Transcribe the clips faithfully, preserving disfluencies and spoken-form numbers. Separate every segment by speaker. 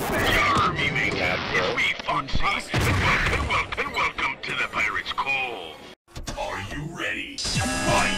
Speaker 1: Yarr, me mate. It's me, Foxy. And welcome, welcome, welcome to the Pirate's Cove. Are you ready? Fight!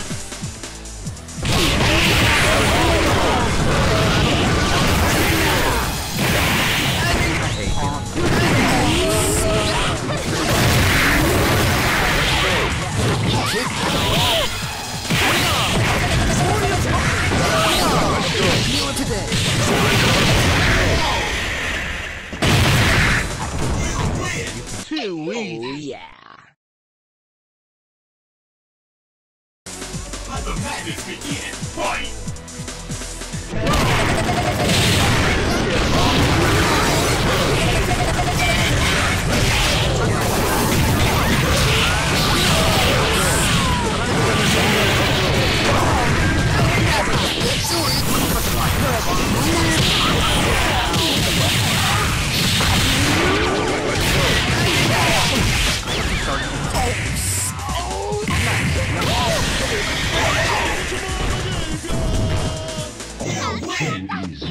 Speaker 2: Too easy.
Speaker 3: Oh, yeah.
Speaker 1: Let the madness begin. Fight! Win.